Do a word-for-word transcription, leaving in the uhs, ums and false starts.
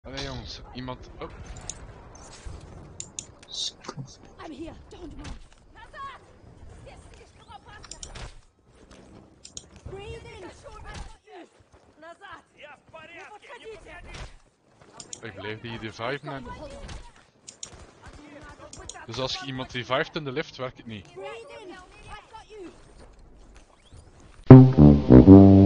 Allee jongens, iemand... Oh. I'm here, don't move. Breathe in. Ik blijf die reviven en... Dus als je iemand revived in de lift, werkt het niet. Breathe in. I've got you.